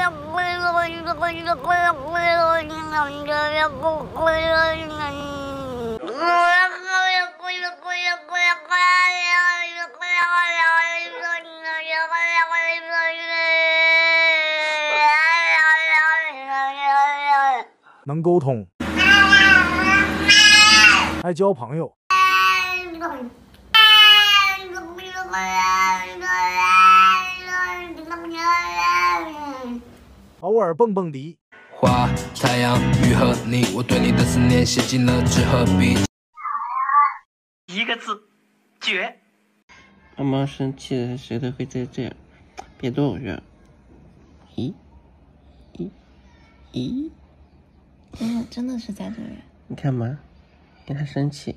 能沟通，爱交朋友。偶尔蹦蹦迪。 花、太阳、雨和你，我对你的思念写进了纸和笔。 一个字，绝。 妈妈生气了，舌头会在这样，别动是吧？咦？ 真的是在这里。 你看嘛，给他生气。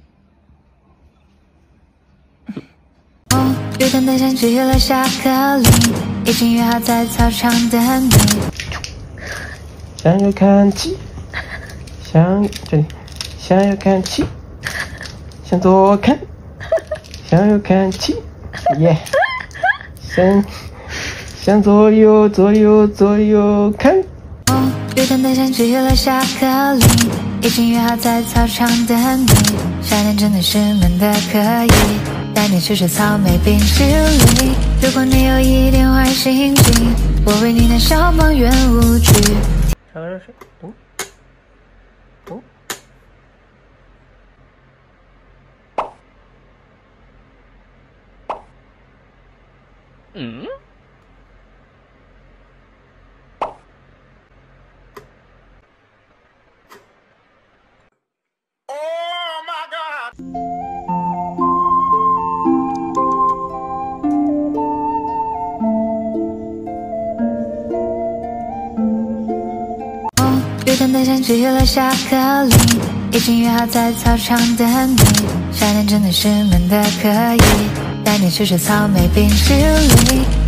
约定的相聚了下课铃，已经约好在操场等你。 向右看齐，这里，向右看齐，向左看，向右看齐，耶、向左右看。 约定的相聚了下课铃，已经约好在操场等你。夏天真的是闷得可以，带你去吃草莓冰淇淋。如果你有一点坏心情，我为你弹消防员舞曲。 小热水， 约定的相聚了下课铃，已经约好在操场等你。夏天真的是闷得可以，带你去吃草莓冰淇淋。